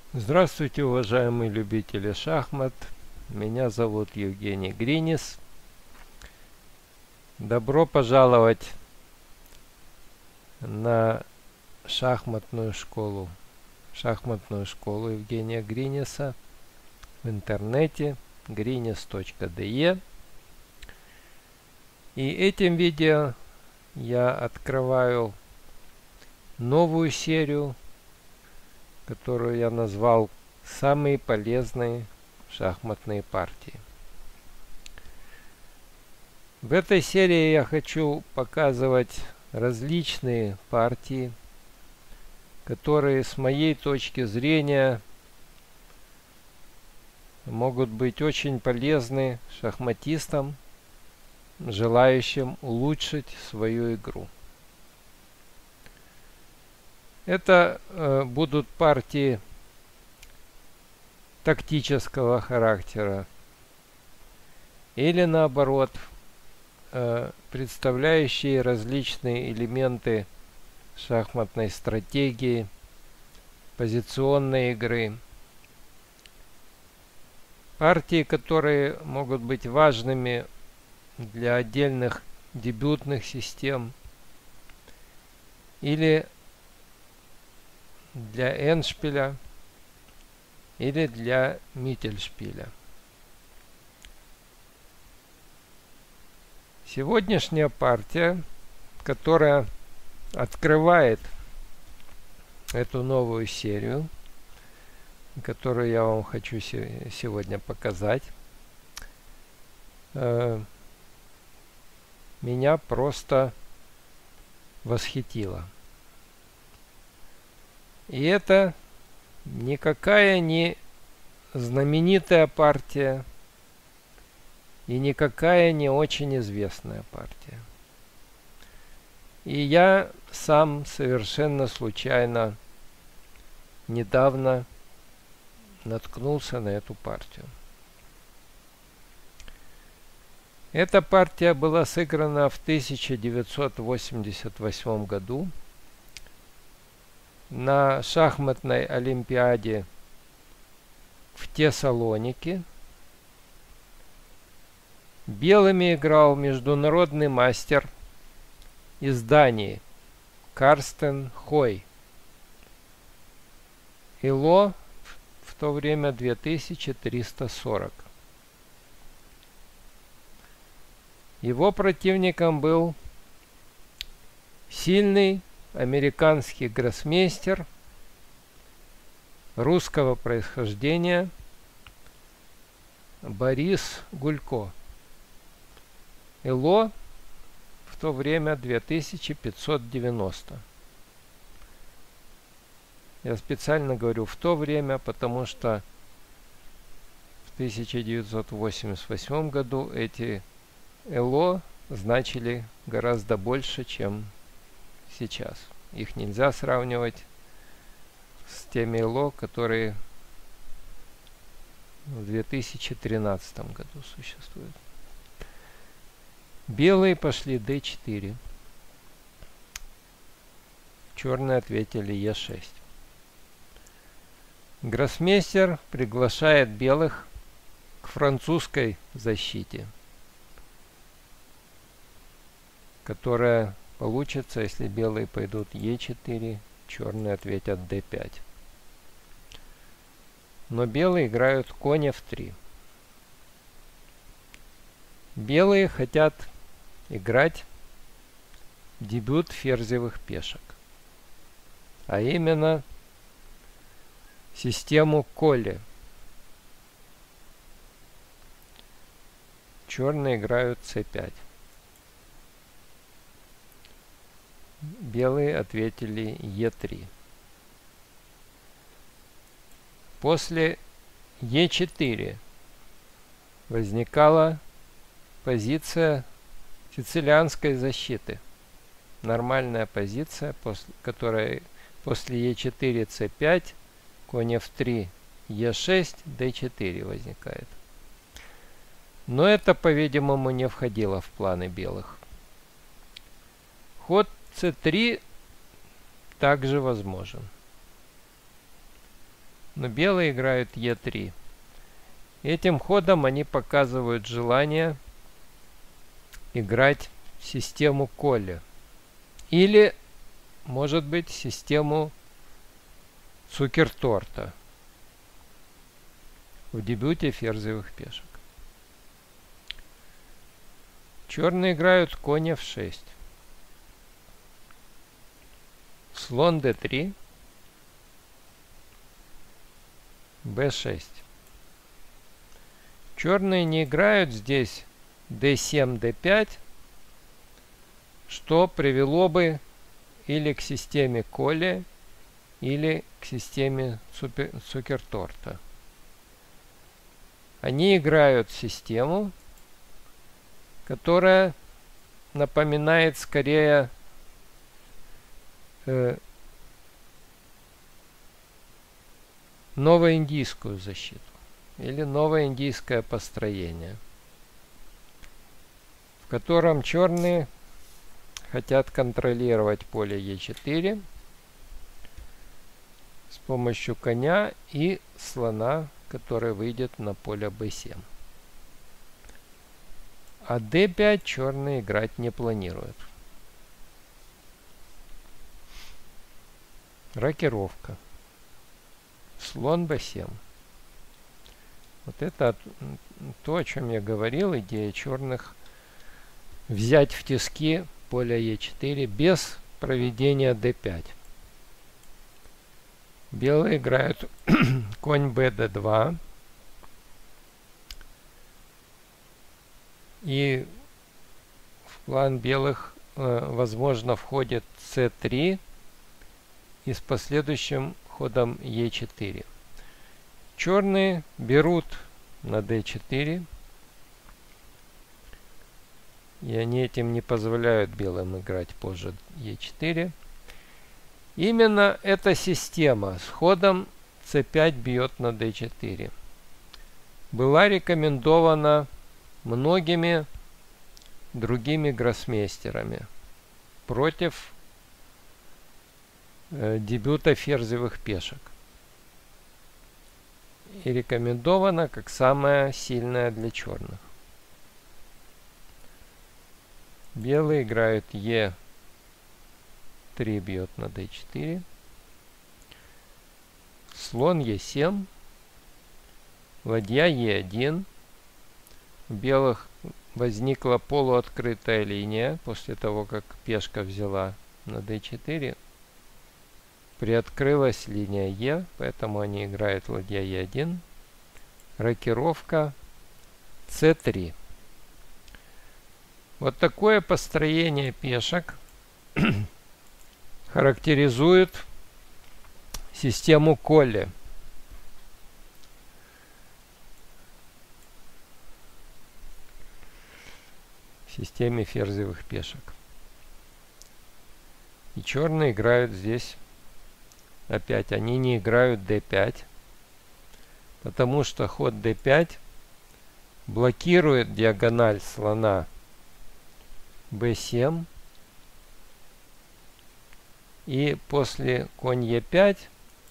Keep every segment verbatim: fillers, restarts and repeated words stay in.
Здравствуйте, уважаемые любители шахмат. Меня зовут Евгений Гринис. Добро пожаловать на шахматную школу. Шахматную школу Евгения Гриниса в интернете гринис точка де. И этим видео я открываю новую серию, которую я назвал «Самые полезные шахматные партии». В этой серии я хочу показывать различные партии, которые с моей точки зрения могут быть очень полезны шахматистам, желающим улучшить свою игру. Это э, будут партии тактического характера или наоборот э, представляющие различные элементы шахматной стратегии, позиционной игры. Партии, которые могут быть важными для отдельных дебютных систем или для эндшпиля или для миттельшпиля. Сегодняшняя партия, которая открывает эту новую серию, которую я вам хочу сегодня показать, э, меня просто восхитила. И это никакая не знаменитая партия и никакая не очень известная партия. И я сам совершенно случайно недавно наткнулся на эту партию. Эта партия была сыграна в тысяча девятьсот восемьдесят восьмом году на шахматной олимпиаде в Тессалонике. Белыми играл международный мастер из Дании Карстен Хой. Ило в то время две тысячи триста сорок. Его противником был сильный американский гроссмейстер русского происхождения Борис Гулько. Ило в то время две тысячи пятьсот девяносто. Я специально говорю в то время, потому что в тысяча девятьсот восемьдесят восьмом году эти Ило значили гораздо больше, чем сейчас. Их нельзя сравнивать с теми Ило, которые в две тысячи тринадцатом году существуют. Белые пошли дэ четыре. Черные ответили е шесть. Гроссмейстер приглашает белых к французской защите, которая получится, если белые пойдут е четыре, черные ответят дэ пять. Но белые играют конь эф три. Белые хотят играть дебют ферзевых пешек, а именно систему Колли. Черные играют цэ пять. Белые ответили е три. После е четыре возникала позиция сицилианской защиты. Нормальная позиция, после, которая после е четыре цэ пять, конь эф три, е шесть, дэ четыре возникает. Но это, по-видимому, не входило в планы белых. Ход цэ три также возможен. но белые играют е три. Этим ходом они показывают желание играть систему Колли. Или, может быть, систему Цукерторта в дебюте ферзевых пешек. Черные играют конь эф шесть. Слон дэ три. бэ шесть. Черные не играют здесь дэ семь, дэ пять, что привело бы или к системе Колли, или к системе Цукерторта. Они играют систему, которая напоминает скорее э, новоиндийскую защиту или новоиндийское построение, в котором черные хотят контролировать поле е четыре с помощью коня и слона, который выйдет на поле бэ семь. А дэ пять черные играть не планируют. Рокировка. Слон бэ семь. Вот это то, о чем я говорил, идея черных взять в тиски поле е четыре без проведения дэ пять. Белые играют конь бэ дэ два. И в план белых, э, возможно, входит цэ три и с последующим ходом е четыре. Черные берут на дэ четыре. И они этим не позволяют белым играть позже е четыре. Именно эта система с ходом цэ пять бьет на дэ четыре была рекомендована многими другими гроссмейстерами против э, дебюта ферзевых пешек. И рекомендована как самая сильная для черных. Белые играют е три бьет на дэ четыре. Слон е семь. Ладья е один. У белых возникла полуоткрытая линия после того, как пешка взяла на дэ четыре. Приоткрылась линия е, поэтому они играют ладья е один. Рокировка цэ три. Вот такое построение пешек характеризует систему Колли. В системе ферзевых пешек. И черные играют здесь опять. Они не играют дэ пять, потому что ход дэ пять блокирует диагональ слона бэ семь. И после конь е пять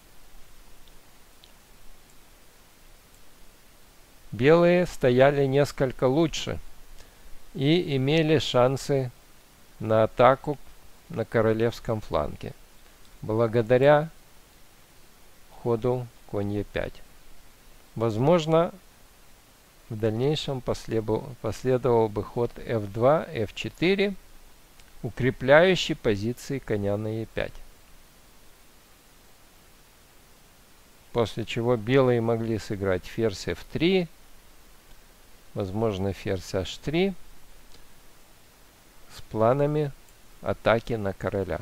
белые стояли несколько лучше и имели шансы на атаку на королевском фланге благодаря ходу конь е пять. Возможно, в дальнейшем последовал, последовал бы ход эф два, эф четыре, укрепляющий позиции коня на е пять. После чего белые могли сыграть ферзь эф три, возможно ферзь аш три, с планами атаки на короля.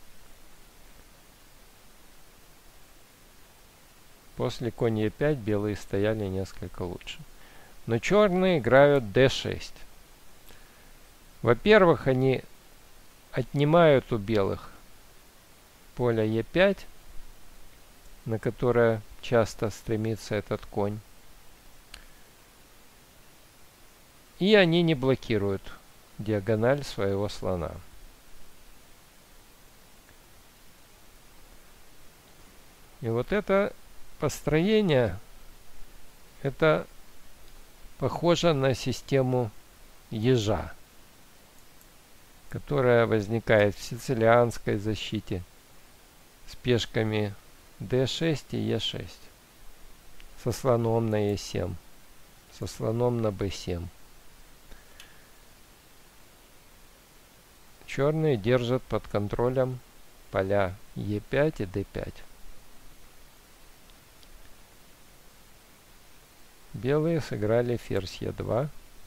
После конь е пять белые стояли несколько лучше. Но черные играют дэ шесть. Во-первых, они отнимают у белых поле е пять, на которое часто стремится этот конь. И они не блокируют диагональ своего слона. И вот это построение это похоже на систему ежа, которая возникает в сицилианской защите с пешками дэ шесть и е шесть, со слоном на е семь, со слоном на бэ семь. Черные держат под контролем поля е пять и дэ пять. Белые сыграли ферзь е два.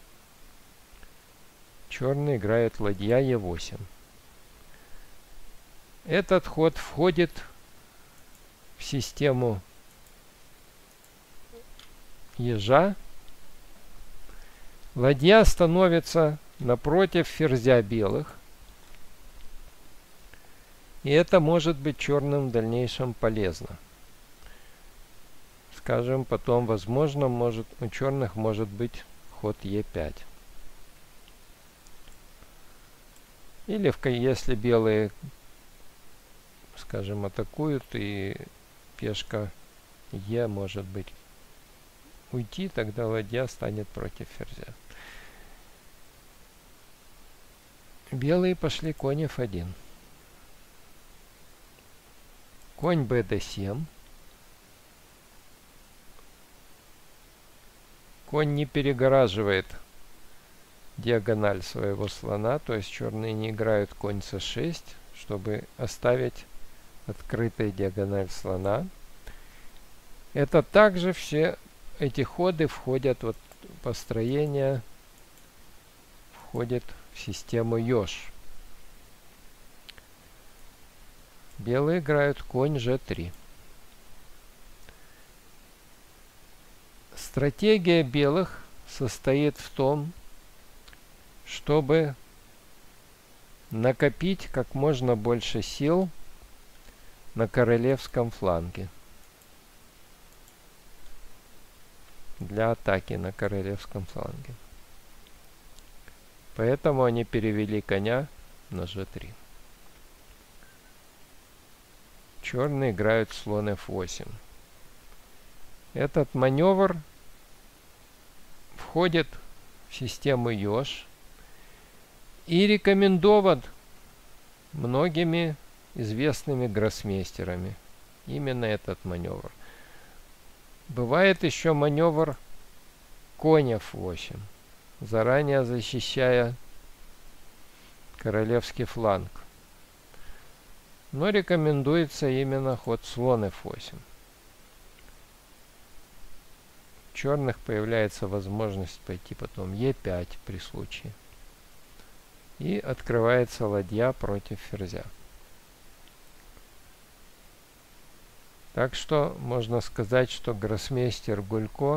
Черные играют ладья е восемь. Этот ход входит в систему ежа. Ладья становится напротив ферзя белых. И это может быть черным в дальнейшем полезно. Скажем, потом, возможно, может, у черных может быть ход е пять. Или в, если белые, скажем, атакуют и пешка е может быть уйти, тогда ладья станет против ферзя. Белые пошли конь эф один. Конь бэ дэ семь. Конь не перегораживает диагональ своего слона, то есть черные не играют конь цэ шесть, чтобы оставить открытой диагональ слона. Это также все эти ходы входят, вот построение входит в систему еж. Белые играют конь же три. Стратегия белых состоит в том, чтобы накопить как можно больше сил на королевском фланге для атаки на королевском фланге. Поэтому они перевели коня на же три. Черные играют слон эф восемь. Этот маневр входит в систему еж и рекомендован многими известными гроссмейстерами. Именно этот маневр. Бывает еще маневр конь эф восемь, заранее защищая королевский фланг. Но рекомендуется именно ход слон эф восемь. У черных появляется возможность пойти потом е пять при случае. И открывается ладья против ферзя. Так что можно сказать, что гроссмейстер Гулько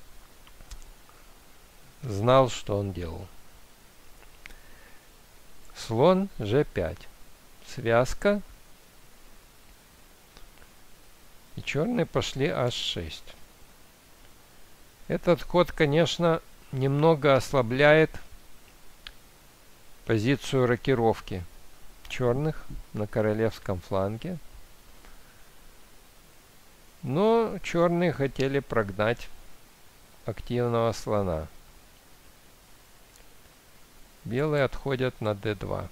знал, что он делал. Слон же пять. Связка. И черные пошли аш шесть. Этот ход, конечно, немного ослабляет позицию рокировки черных на королевском фланге. Но черные хотели прогнать активного слона. Белые отходят на дэ два.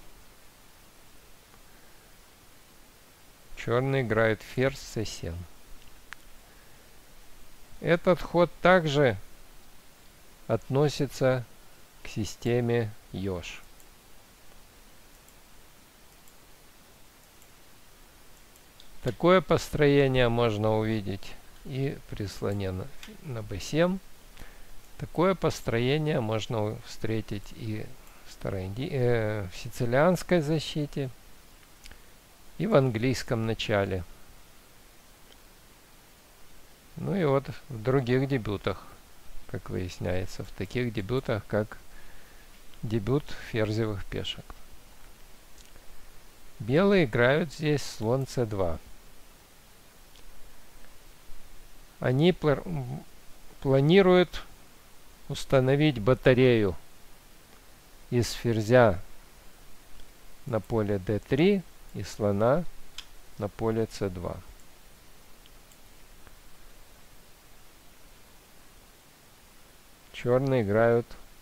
Черные играют ферзь цэ семь. Этот ход также относится к системе еж. Такое построение можно увидеть и при слоне на, на бэ семь. Такое построение можно встретить и в, староинди... э, в сицилианской защите, и в английском начале. Ну и вот в других дебютах, как выясняется, в таких дебютах, как дебют ферзевых пешек. Белые играют здесь слон цэ два. Они пла планируют установить батарею из ферзя на поле дэ три и слона на поле цэ два. черные играют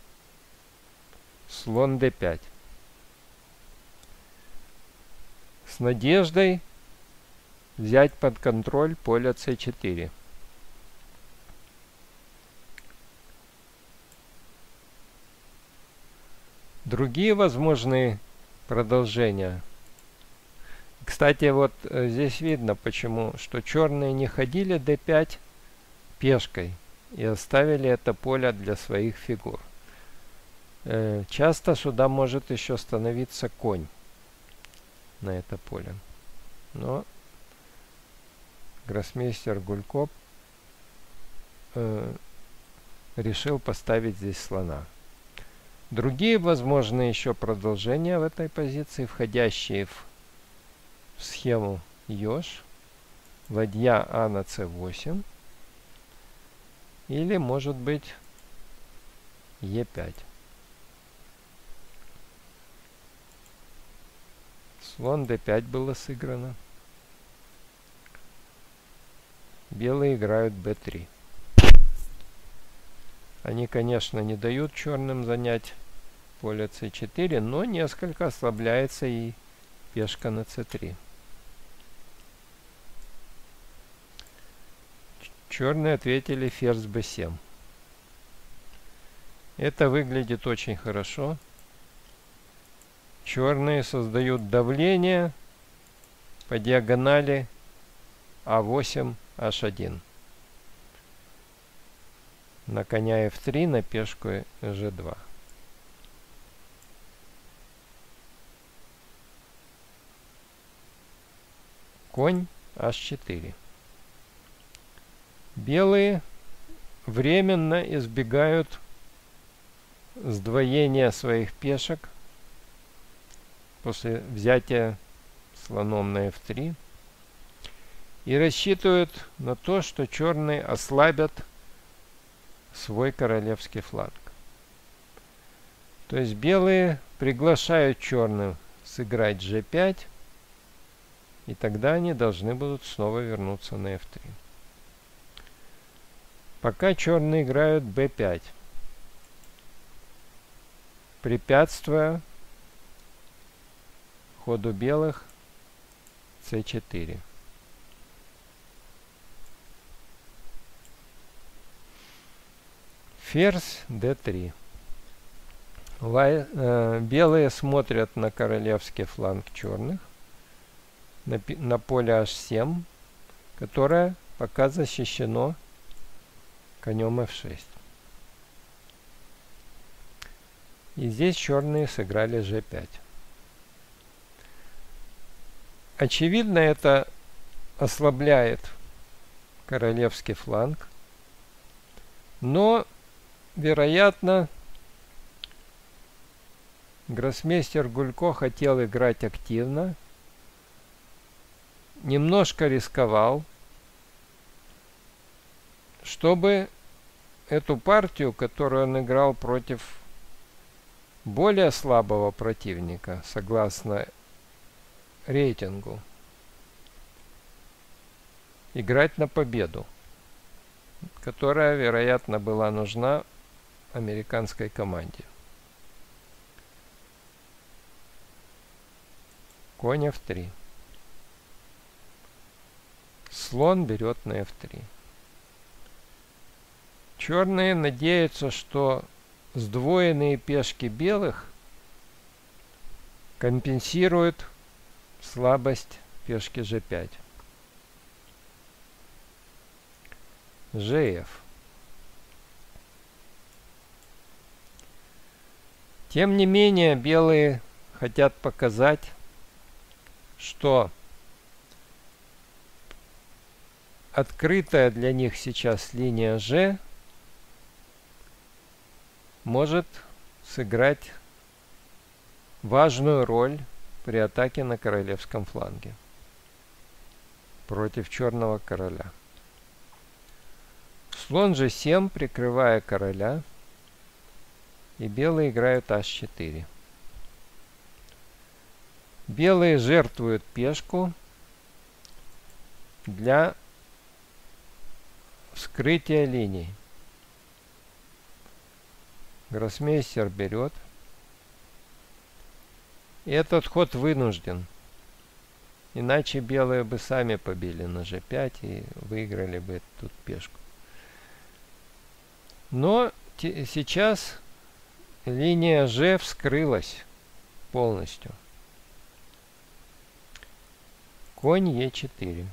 слон дэ пять. С надеждой взять под контроль поле цэ четыре. Другие возможные продолжения. Кстати, вот здесь видно, почему, что черные не ходили дэ пять пешкой и оставили это поле для своих фигур. Э, часто сюда может еще становиться конь на это поле. Но гроссмейстер Гулькоп э, решил поставить здесь слона. Другие возможные еще продолжения в этой позиции, входящие в, в схему Ёж, ладья А на цэ восемь, или может быть е пять. Слон дэ пять было сыграно. Белые играют бэ три. Они, конечно, не дают черным занять поле цэ четыре, но несколько ослабляется и пешка на цэ три. Черные ответили ферзь бэ семь. Это выглядит очень хорошо. Черные создают давление по диагонали а восемь аш один. На коня эф три, на пешку жэ два. Конь аш четыре. Белые временно избегают сдвоения своих пешек после взятия слоном на эф три и рассчитывают на то, что черные ослабят свой королевский фланг. То есть белые приглашают черным сыграть жэ пять, и тогда они должны будут снова вернуться на эф три. Пока черные играют бэ пять, препятствуя ходу белых цэ четыре. Ферзь дэ три. Лай, э, белые смотрят на королевский фланг черных, на, на поле аш семь, которое пока защищено конем эф шесть. И здесь черные сыграли жэ пять. Очевидно, это ослабляет королевский фланг, но вероятно, гроссмейстер Гулько хотел играть активно, немножко рисковал, чтобы эту партию, которую он играл против более слабого противника, согласно рейтингу, играть на победу, которая, вероятно, была нужна американской команде. Конь эф три. Слон берет на эф три. Черные надеются, что сдвоенные пешки белых компенсируют слабость пешки жэ пять. жэ эф. Тем не менее, белые хотят показать, что открытая для них сейчас линия G может сыграть важную роль при атаке на королевском фланге против черного короля. Слон же семь, прикрывая короля, и белые играют аш четыре. Белые жертвуют пешку для вскрытия линий. Гроссмейстер берет. И этот ход вынужден. Иначе белые бы сами побили на же пять и выиграли бы тут пешку. Но сейчас линия же вскрылась полностью. Конь е четыре.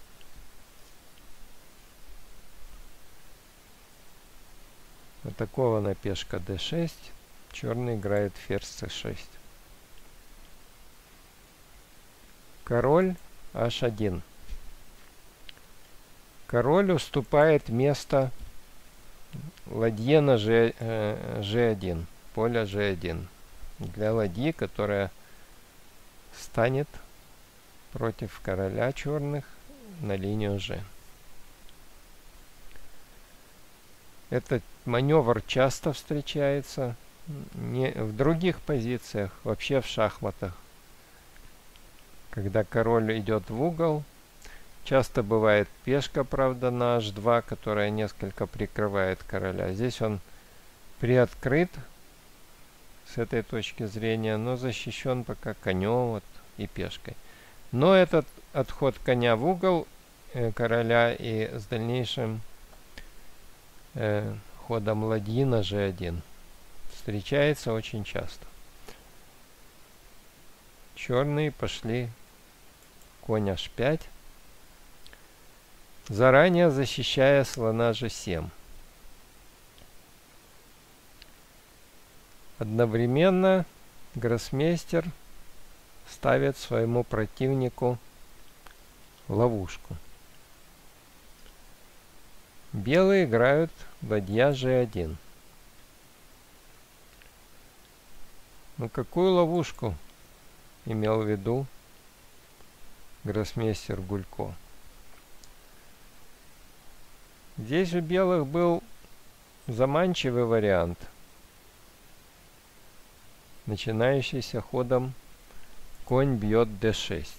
Атакована пешка дэ шесть. Черный играет ферзь цэ шесть. Король аш один. Король уступает место ладье на же один. Поле же один. Для ладьи, которая станет против короля черных на линию же. Этот маневр часто встречается не в других позициях, вообще в шахматах. Когда король идет в угол, часто бывает пешка, правда, на аш два, которая несколько прикрывает короля. Здесь он приоткрыт с этой точки зрения, но защищен пока конем вот, и пешкой. Но этот отход коня в угол э, короля и с дальнейшим э, ходом ладьи на же один встречается очень часто. Черные пошли конь аш пять, заранее защищая слона же семь. Одновременно гроссмейстер ставит своему противнику ловушку. Белые играют ладья же один. Ну какую ловушку имел в виду гроссмейстер Гулько? Здесь у белых был заманчивый вариант, начинающийся ходом конь бьет дэ шесть.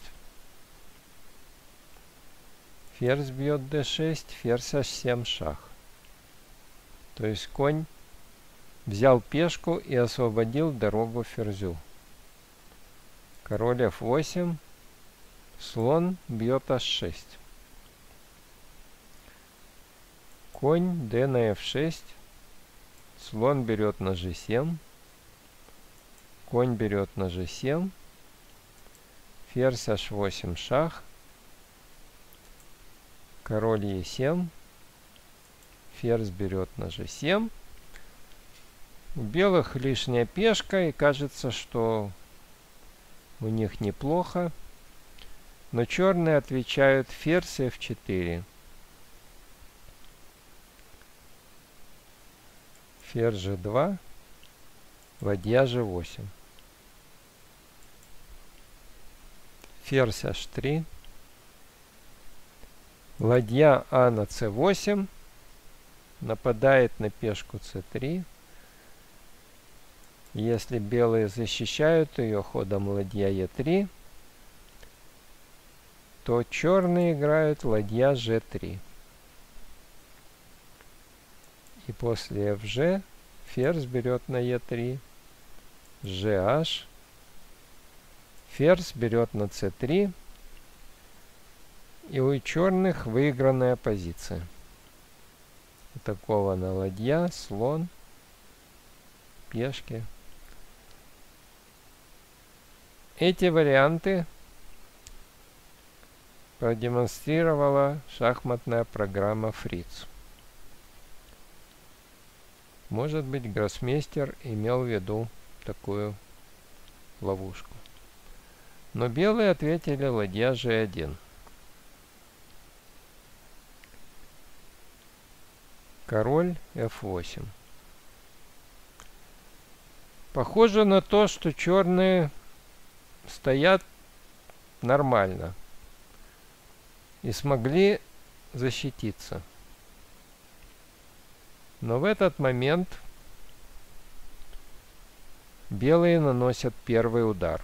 Ферзь бьет дэ шесть, ферзь аш семь шах. То есть конь взял пешку и освободил дорогу ферзю. Король эф восемь, слон бьет аш шесть. Конь d на эф шесть, слон берет на же семь, конь берет на же семь, ферзь аш восемь шах, король е семь, ферзь берет на же семь. У белых лишняя пешка, и кажется, что у них неплохо. Но черные отвечают ферзь эф четыре. Ферзь же два, ладья же восемь. Ферзь аш три. Ладья а на цэ восемь. Нападает на пешку цэ три. Если белые защищают ее ходом ладья е три, то черные играют ладья же три. И после fg ферзь берет на е три, gh, ферзь берет на цэ три, и у черных выигранная позиция. Атакована ладья, слон, пешки. Эти варианты продемонстрировала шахматная программа Фриц. Может быть, гроссмейстер имел в виду такую ловушку. Но белые ответили ладья же один. Король эф восемь. Похоже на то, что черные стоят нормально и смогли защититься. Но в этот момент белые наносят первый удар.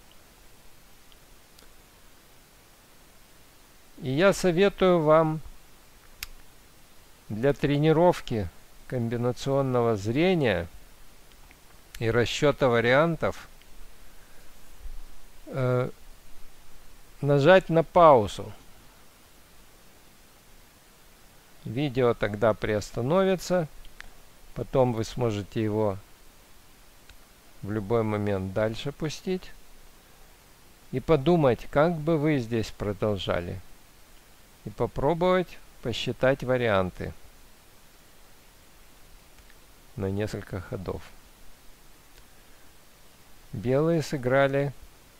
И я советую вам для тренировки комбинационного зрения и расчета вариантов э, нажать на паузу. Видео тогда приостановится. Потом вы сможете его в любой момент дальше пустить. И подумать, как бы вы здесь продолжали. И попробовать посчитать варианты на несколько ходов. Белые сыграли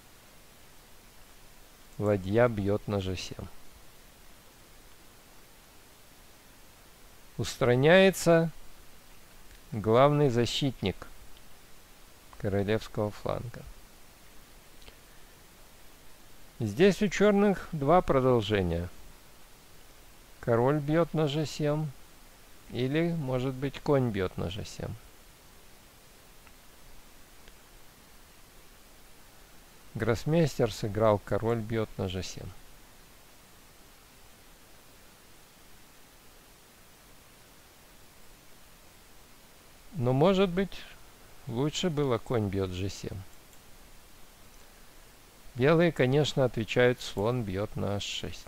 ладья бьет на же семь. Устраняется главный защитник королевского фланга. Здесь у черных два продолжения. Король бьет на же семь. Или, может быть, конь бьет на же семь. Гроссмейстер сыграл король бьет на же семь. Но, может быть, лучше было конь бьет же семь. Белые, конечно, отвечают слон бьет на аш шесть.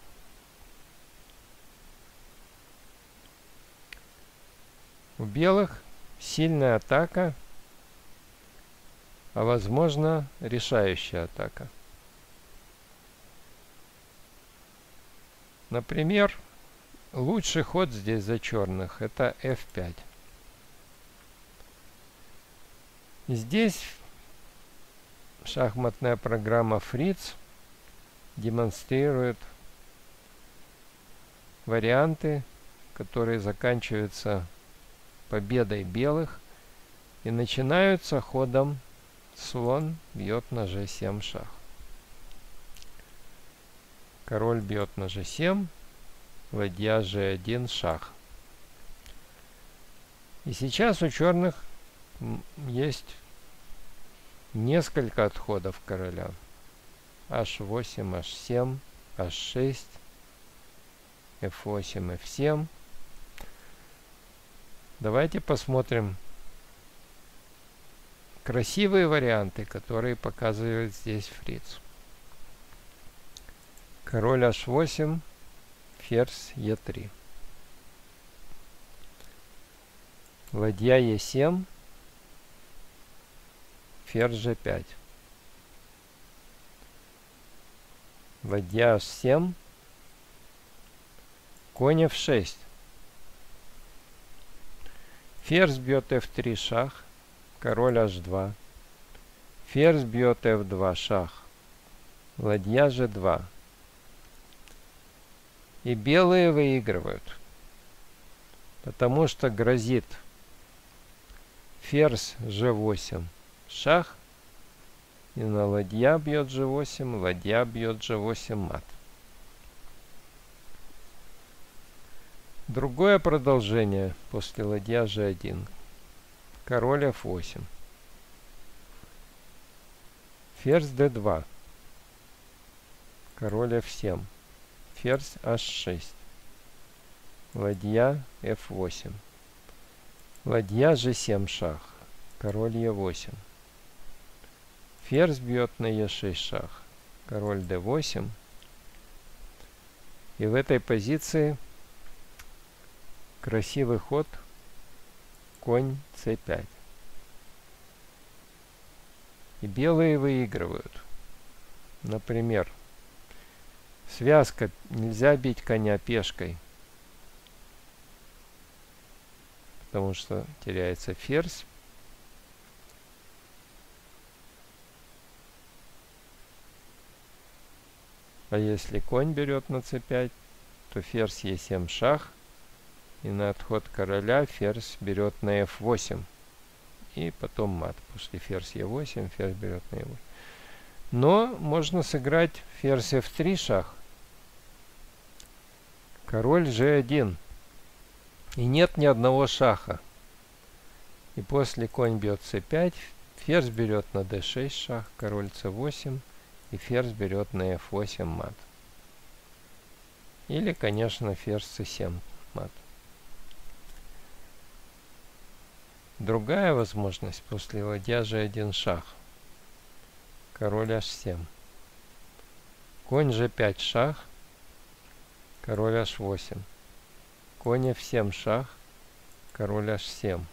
У белых сильная атака, а возможно решающая атака. Например, лучший ход здесь за черных это эф пять. Здесь шахматная программа Фриц демонстрирует варианты, которые заканчиваются победой белых и начинаются ходом слон бьет на же семь шах. Король бьет на же семь, ладья же один шах. И сейчас у черных есть несколько отходов короля. аш восемь, аш семь, аш шесть, эф восемь, эф семь. Давайте посмотрим красивые варианты, которые показывает здесь Фриц. Король аш восемь, ферзь е три. Ладья е семь, ферзь же пять. Ладья аш семь, конь эф шесть. Ферзь бьет эф три шах, король аш два. Ферзь бьет эф два шах, ладья же два. И белые выигрывают, потому что грозит ферзь же восемь шах, и на ладья бьет же восемь, ладья бьет же восемь мат. Другое продолжение после ладья же один. Король эф восемь. Ферзь дэ два. Король эф семь. Ферзь аш шесть. Ладья эф восемь. Ладья же семь шах. Король е восемь. Ферзь бьет на е шесть шах. Король дэ восемь. И в этой позиции красивый ход конь цэ пять. И белые выигрывают. Например, связка. Нельзя бить коня пешкой, потому что теряется ферзь. А если конь берет на цэ пять, то ферзь е семь шах. И на отход короля ферзь берет на эф восемь. И потом мат. После ферзь е восемь, ферзь берет на е восемь. Но можно сыграть ферзь эф три шах. Король же один. И нет ни одного шаха. И после конь бьет цэ пять. Ферзь берет на дэ шесть шах. Король цэ восемь. И ферзь берет на эф восемь мат. Или, конечно, ферзь цэ семь мат. другая возможность после ладья же один шах. Король аш семь. Конь же пять шах. Король аш восемь. Конь эф семь шах. Король аш семь.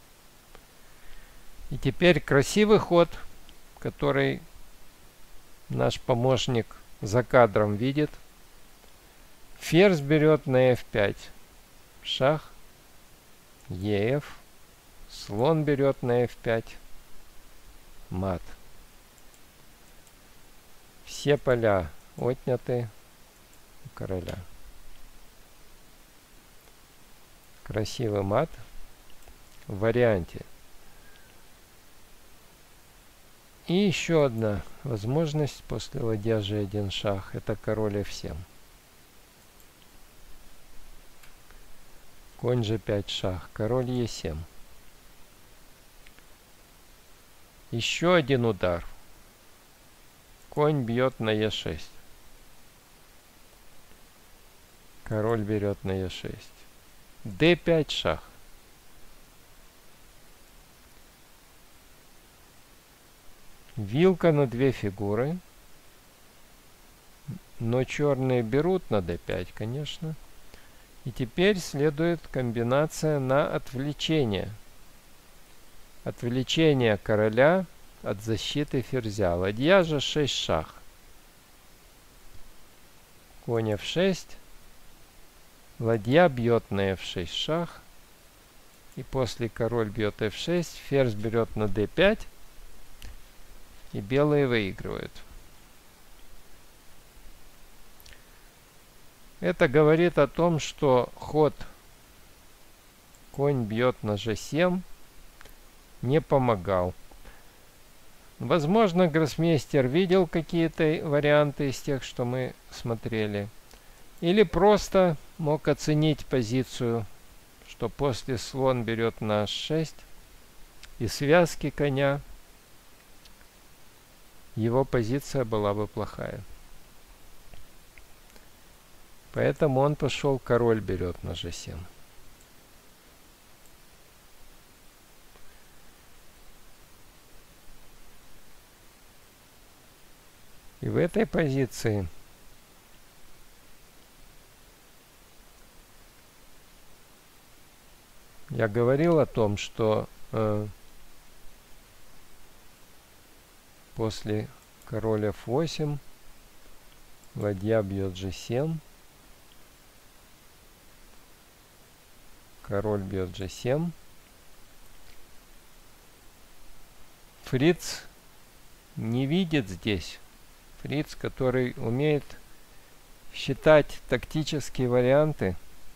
И теперь красивый ход, который наш помощник за кадром видит. Ферзь берет на эф пять. Шах. ЕФ. Слон берет на эф пять. Мат. Все поля отняты у короля. Красивый мат. В варианте. И еще одна возможность после ладья же один шах. Это король эф семь. Конь же пять шах. Король е семь. Еще один удар. Конь бьет на е шесть. Король берет на е шесть. дэ пять шах. Вилка на две фигуры. Но черные берут на дэ пять, конечно. И теперь следует комбинация на отвлечение. Отвлечение короля от защиты ферзя. Ладья же шесть шах. Конь эф шесть. Ладья бьет на эф шесть шах. И после король бьет эф шесть. Ферзь берет на дэ пять. И белые выигрывают. Это говорит о том, что ход конь бьет на же семь не помогал. Возможно, гроссмейстер видел какие-то варианты из тех, что мы смотрели. Или просто мог оценить позицию, что после слон берет на аш шесть и связки коня, его позиция была бы плохая. Поэтому он пошел, король берет на же семь. И в этой позиции я говорил о том, что э, после король эф восемь ладья бьет же семь. Король бьет же семь. Фриц не видит здесь. Фриц, который умеет считать тактические варианты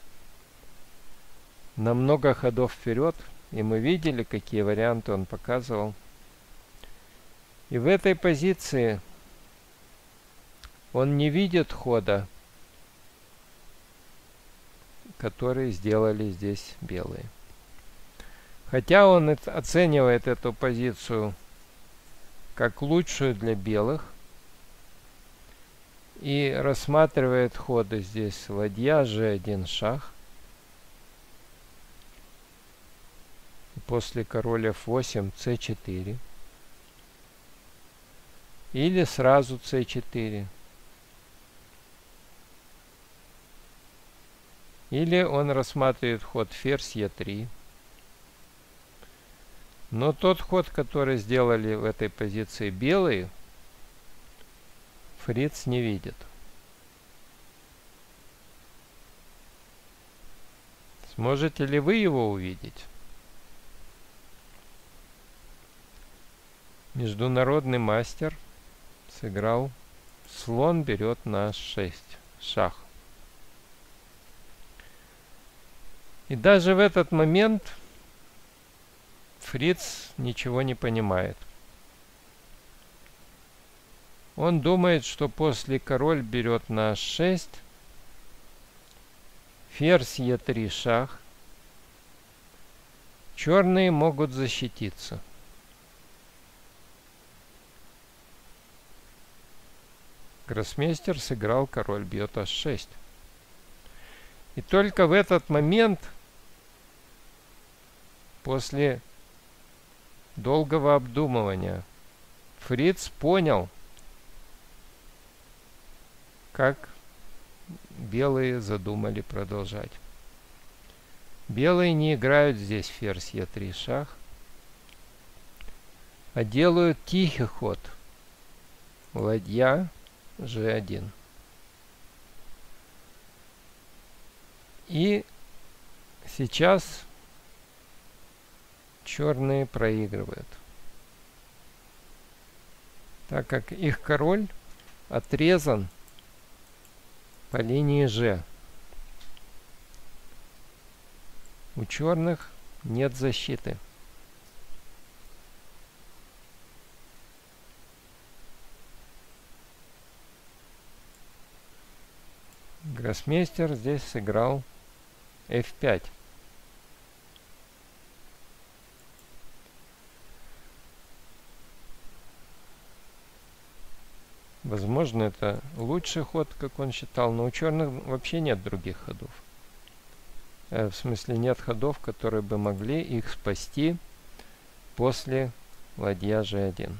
на много ходов вперед. И мы видели, какие варианты он показывал. И в этой позиции он не видит хода, которые сделали здесь белые. Хотя он оценивает эту позицию как лучшую для белых и рассматривает ходы здесь ладья же один шах. После король эф восемь це четыре. Или сразу це четыре. Или он рассматривает ход ферзь е три. Но тот ход, который сделали в этой позиции белые, Фриц не видит. Сможете ли вы его увидеть? Международный мастер сыграл слон берет на аш шесть шах. И даже в этот момент Фриц ничего не понимает. Он думает, что после король берет на аш шесть, ферзь е три шах, черные могут защититься. Гроссмейстер сыграл король бьет аш шесть. И только в этот момент, после долгого обдумывания Фриц понял, как белые задумали продолжать. Белые не играют здесь ферзь е три шах, а делают тихий ход. Ладья же один. И сейчас черные проигрывают, так как их король отрезан по линии Ж. У черных нет защиты. Гроссмейстер здесь сыграл эф пять. Возможно, это лучший ход, как он считал, но у черных вообще нет других ходов. Э, в смысле, нет ходов, которые бы могли их спасти после ладья же один.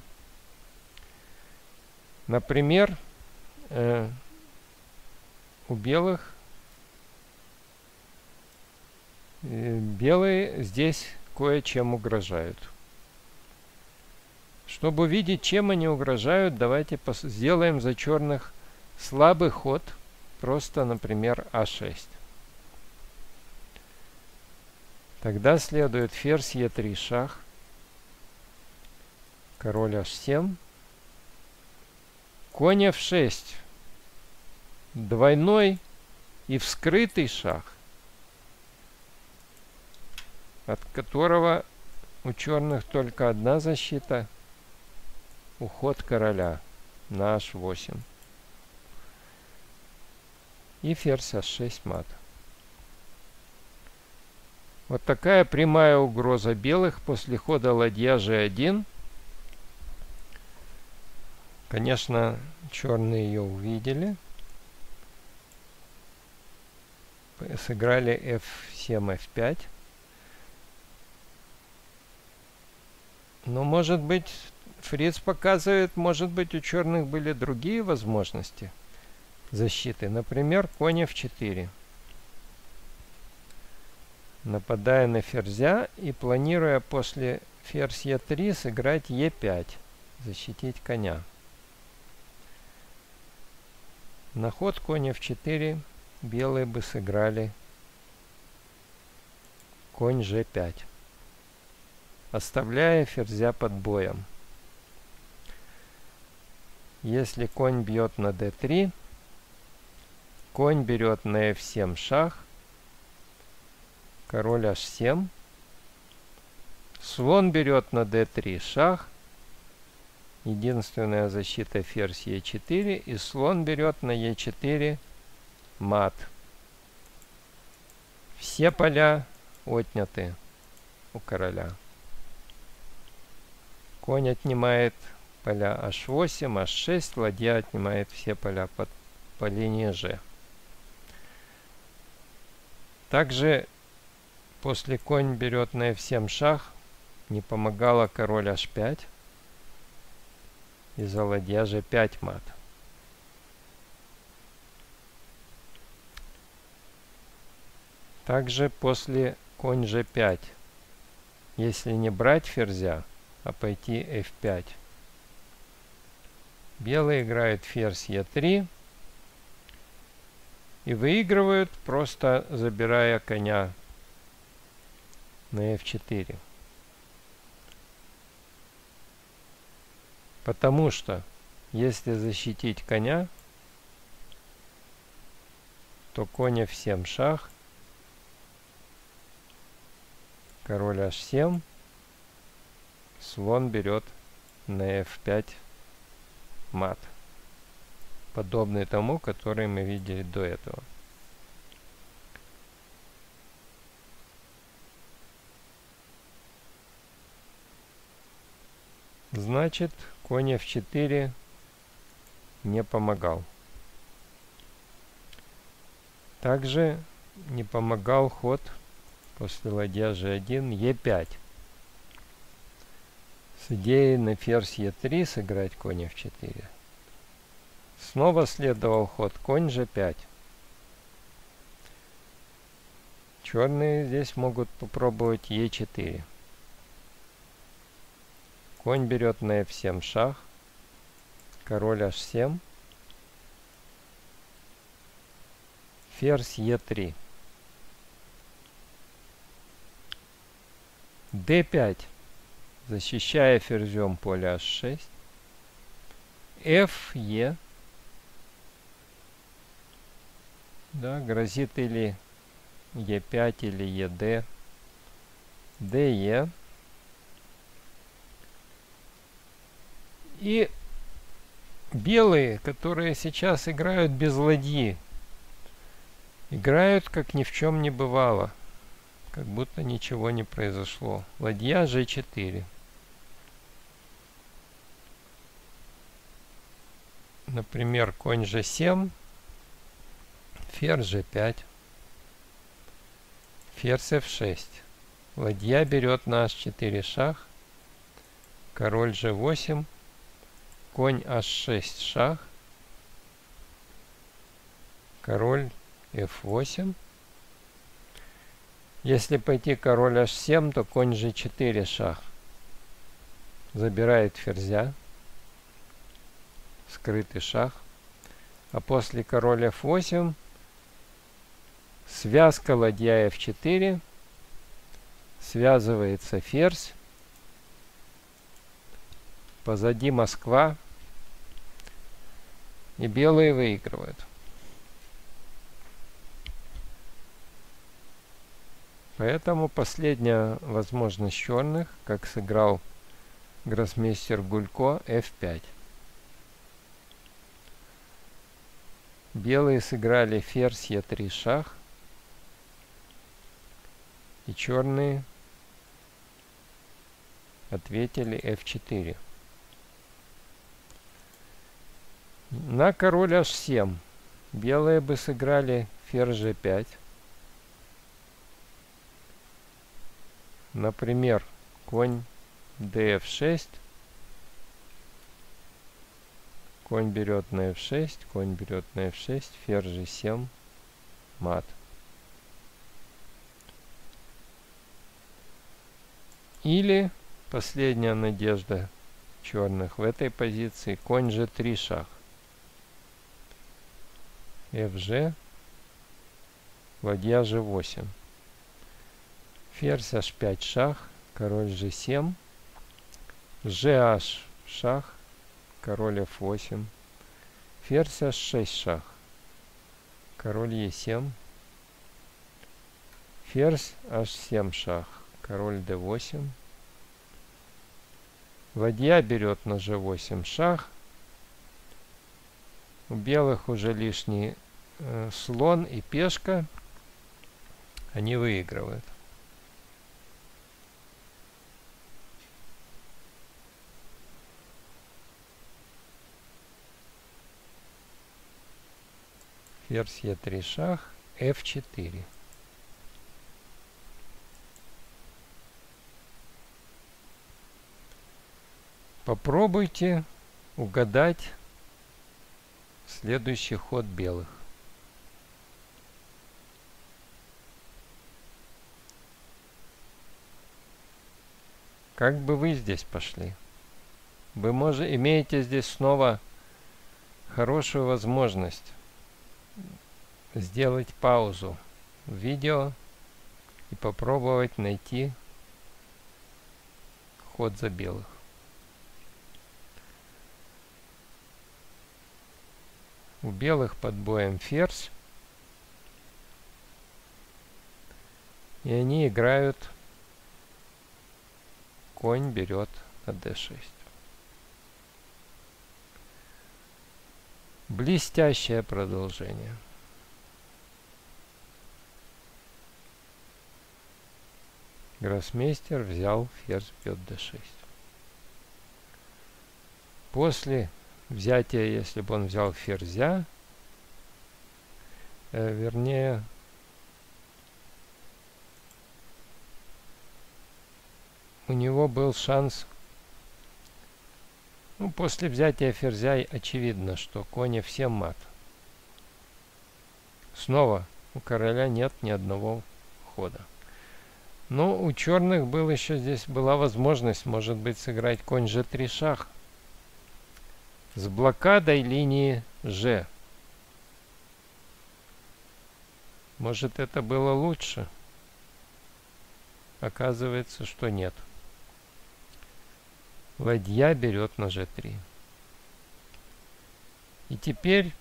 Например, э, у белых э, белые здесь кое-чем угрожают. Чтобы увидеть, чем они угрожают, давайте сделаем за черных слабый ход. Просто, например, а шесть. Тогда следует ферзь е три шах, король аш семь, конь эф шесть, двойной и вскрытый шах, от которого у черных только одна защита — уход короля на аш восемь. И ферзь аш шесть мат. Вот такая прямая угроза белых после хода ладья же один. Конечно, черные ее увидели. Сыграли эф семь, эф пять. Но, может быть, Фриц показывает, может быть, у черных были другие возможности защиты. Например, конь эф четыре. Нападая на ферзя и планируя после ферзь е три сыграть е пять. Защитить коня. На ход конь эф четыре белые бы сыграли конь же пять, оставляя ферзя под боем. Если конь бьет на дэ три, конь берет на эф семь шах, король аш семь, слон берет на дэ три шах, единственная защита ферзь е четыре, и слон берет на е четыре мат. Все поля отняты у короля. Конь отнимает поля аш восемь, аш шесть, ладья отнимает все поля под, по линии Ж. Также после конь берет на эф семь шах не помогала король аш пять, из-за ладья же пять мат. Также после конь же пять, если не брать ферзя, а пойти эф пять, белые играют ферзь е три и выигрывают, просто забирая коня на эф четыре. Потому что если защитить коня, то конь эф семь шах, король аш семь, слон берет на эф пять мат, подобный тому, который мы видели до этого. Значит, конь эф четыре не помогал. Также не помогал ход после ладья же один е пять. с идеей на ферзь е три сыграть конь эф четыре. Снова следовал ход конь же пять. Черные здесь могут попробовать е четыре. Конь берет на эф семь шах. Король аш семь. Ферзь е три. дэ пять. Защищая ферзем поле аш шесть. эф е. Да, грозит или е пять, или ед. де. И белые, которые сейчас играют без ладьи, играют как ни в чем не бывало. Как будто ничего не произошло. Ладья же четыре. Например, конь же семь. Ферзь же пять. Ферзь эф шесть. Ладья берет на аш четыре шах. Король же восемь. Конь аш шесть шах. Король эф восемь. Если пойти король аш семь, то конь же четыре шах. Забирает ферзя. Скрытый шах. А после король эф восемь связка ладья эф четыре. Связывается ферзь. Позади Москва. И белые выигрывают. Поэтому последняя возможность черных, как сыграл гроссмейстер Гулько, эф пять. Белые сыграли ферзь е три шах. И черные ответили эф четыре. На король аш семь. Белые бы сыграли ферзь же пять. Например, конь дэ эф шесть. Конь берет на эф шесть. Конь берет на эф шесть. Ферзь же семь. Мат. Или последняя надежда черных в этой позиции. Конь же три шах. фж. Ладья же восемь. Ферзь аш пять шах. Король же семь. Gh шах. Король эф восемь. Ферзь аш шесть шах. Король е семь. Ферзь аш семь шах. Король дэ восемь. Ладья берет на же восемь шах. У белых уже лишний э, слон и пешка. Они выигрывают. Ферзь е три шах. эф четыре. Попробуйте угадать следующий ход белых. Как бы вы здесь пошли? Вы можете, имеете здесь снова хорошую возможность сделать паузу в видео и попробовать найти ход за белых. У белых под боем ферзь. И они играют конь берет на дэ шесть. Блестящее продолжение. Гроссмейстер взял ферзь бьет дэ шесть. После взятия, если бы он взял ферзя, э, вернее, у него был шанс Ну, после взятия ферзя очевидно, что конь эф семь мат. Снова у короля нет ни одного хода. Но у черных был еще здесь была возможность, может быть, сыграть конь же три шах с блокадой линии G. Может, это было лучше? Оказывается, что нет. Ладья берет на же три. И теперь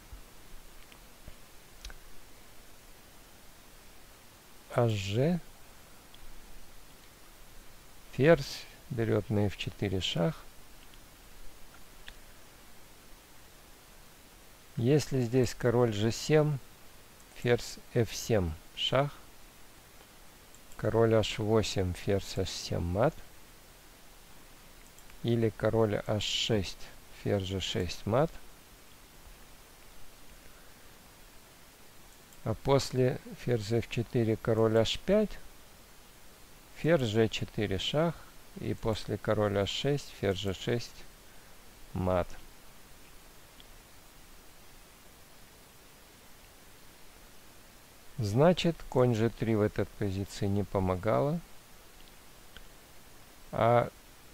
аш-же. Ферзь берет на эф четыре шах. Если здесь король же семь, ферзь эф семь шах. Король аш восемь, ферзь аш семь мат. Или король аш шесть, ферзь же шесть мат. А после ферзь эф четыре, король аш пять, ферзь же четыре шах. И после король аш шесть, ферзь же шесть мат. Значит, конь же три в этой позиции не помогало. А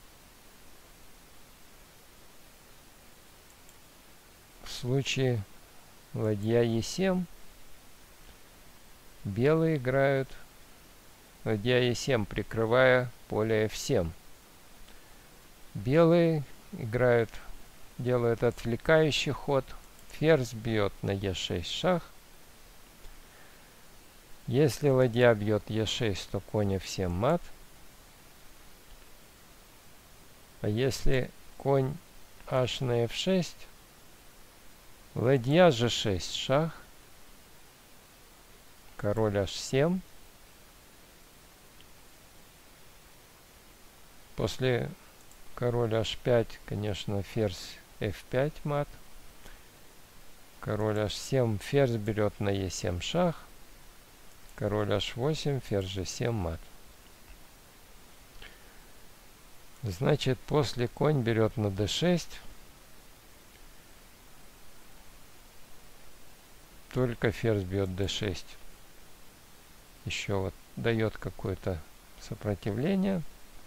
в случае ладья е семь белые играют ладья е семь, прикрывая поле эф семь. Белые играют, делают отвлекающий ход. Ферзь бьет на е шесть шах. Если ладья бьет е шесть, то конь эф семь мат. А если конь аш на эф шесть, ладья же шесть шах, король аш семь. После король аш пять, конечно, ферзь эф пять мат. Король аш семь, ферзь берет на е семь шах. Король аш восемь, ферзь же семь мат. Значит, после конь берет на дэ шесть. Только ферзь бьет дэ шесть. Еще вот дает какое-то сопротивление.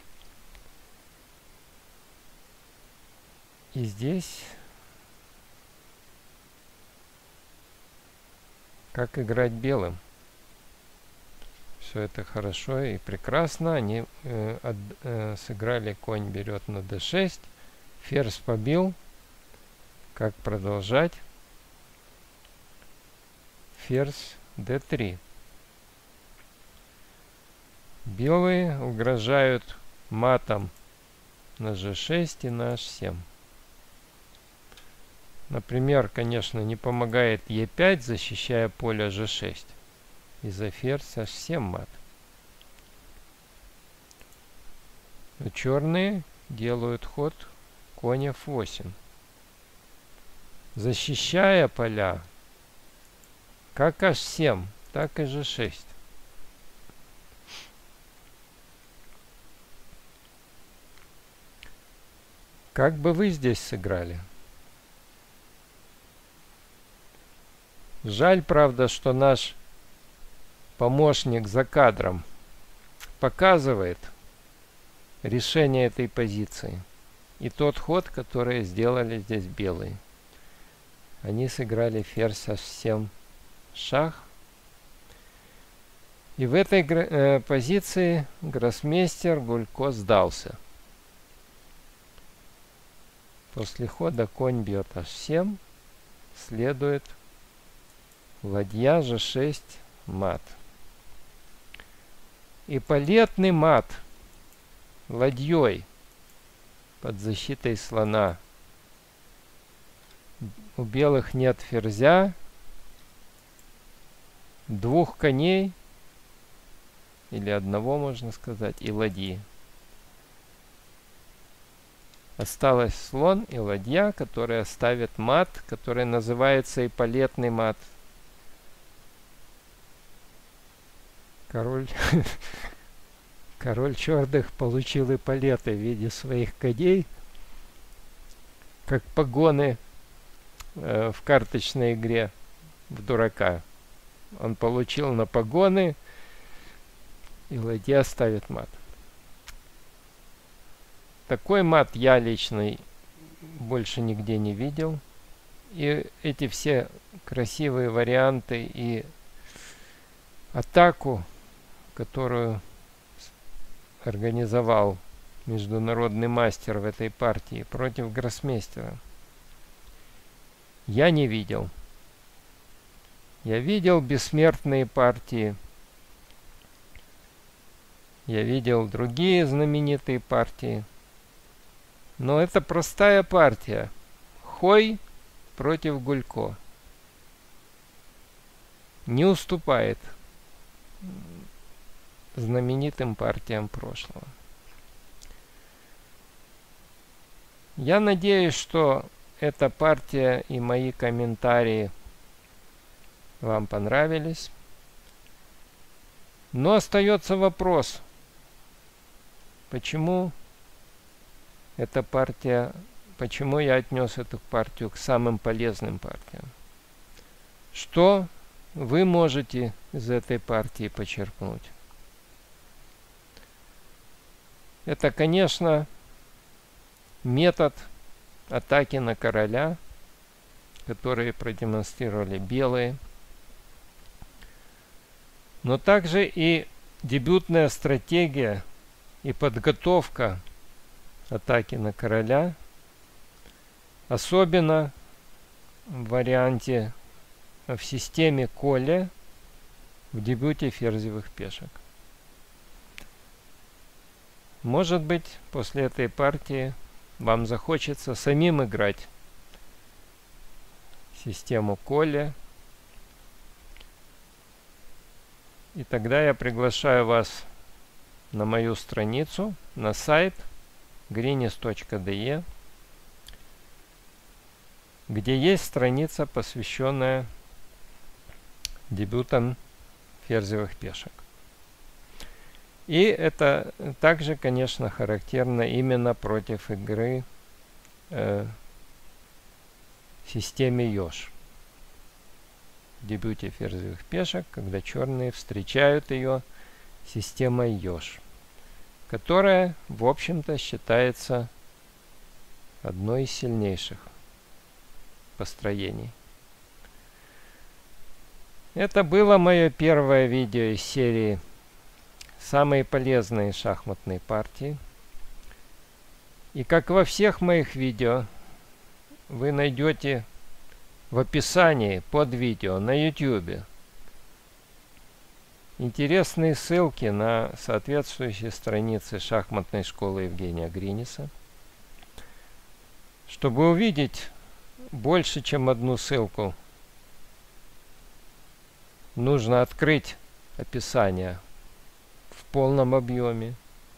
И здесь как играть белым. Все это хорошо и прекрасно. Они э, от, э, сыграли конь берет на дэ шесть. Ферзь побил. Как продолжать? Ферзь дэ три. Белые угрожают матом на же шесть и на аш семь. Например, конечно, не помогает е пять, защищая поле же шесть. И за ферзь аш семь мат. Но черные делают ход конь эф восемь. Защищая поля как аш семь, так и же шесть. Как бы вы здесь сыграли? Жаль, правда, что наш помощник за кадром показывает решение этой позиции. И тот ход, который сделали здесь белые. Они сыграли ферзь аш семь шах. И в этой э, позиции гроссмейстер Гулько сдался. После хода конь бьет аш семь. Следует ладья же шесть мат. И палетный мат ладьей под защитой слона. У белых нет ферзя, двух коней, или одного, можно сказать, и ладьи. Осталось слон и ладья, которые ставят мат, который называется ипполетный мат. Король, король черных получил ипполеты в виде своих коней. как погоны э, в карточной игре в дурака. Он получил на погоны, и ладья ставит мат. Такой мат я лично больше нигде не видел. И эти все красивые варианты и атаку, которую организовал международный мастер в этой партии против гроссмейстера, я не видел. Я видел бессмертные партии. Я видел другие знаменитые партии. Но это простая партия. Хой против Гулько. Не уступает знаменитым партиям прошлого. Я надеюсь, что эта партия и мои комментарии вам понравились. Но остается вопрос, почему эта партия, почему я отнес эту партию к самым полезным партиям? Что вы можете из этой партии почерпнуть? Это, конечно, метод атаки на короля, который продемонстрировали белые, но также и дебютная стратегия и подготовка атаки на короля, особенно в варианте в системе Коле в дебюте ферзевых пешек. Может быть, после этой партии вам захочется самим играть систему Коле. И тогда я приглашаю вас на мою страницу, на сайт гринис точка де, где есть страница, посвященная дебютам ферзевых пешек. И это также, конечно, характерно именно против игры э, в системе Ёж. В дебюте ферзевых пешек, когда черные встречают ее системой Ёж, которая, в общем-то, считается одной из сильнейших построений. Это было мое первое видео из серии «Самые полезные шахматные партии». И как во всех моих видео, вы найдете в описании под видео на YouTube интересные ссылки на соответствующие страницы шахматной школы Евгения Гриниса. Чтобы увидеть больше, чем одну ссылку, нужно открыть описание в полном объеме.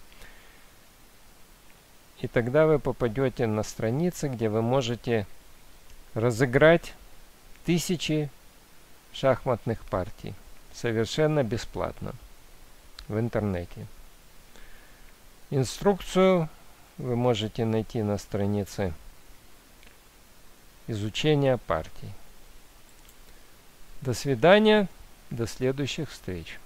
И тогда вы попадете на страницы, где вы можете разыграть тысячи шахматных партий совершенно бесплатно в интернете. Инструкцию вы можете найти на странице изучения партий. До свидания, до следующих встреч.